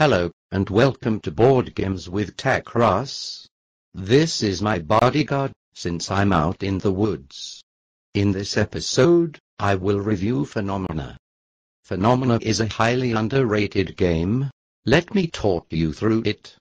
Hello, and welcome to Board Games with Takras. This is my bodyguard, since I'm out in the woods. In this episode, I will review Phenomena. Phenomena is a highly underrated game. Let me talk you through it.